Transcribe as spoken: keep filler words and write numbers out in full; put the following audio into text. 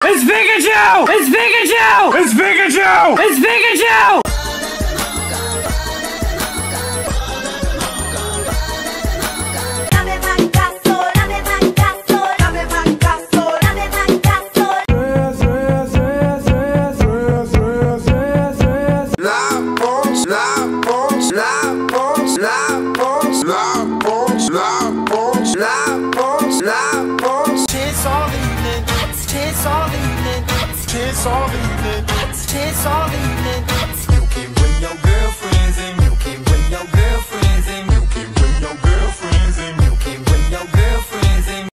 It's Pikachu! It's Pikachu! It's Pikachu! It's Pikachu! Chance all evening, chance all evening. You can bring your girl.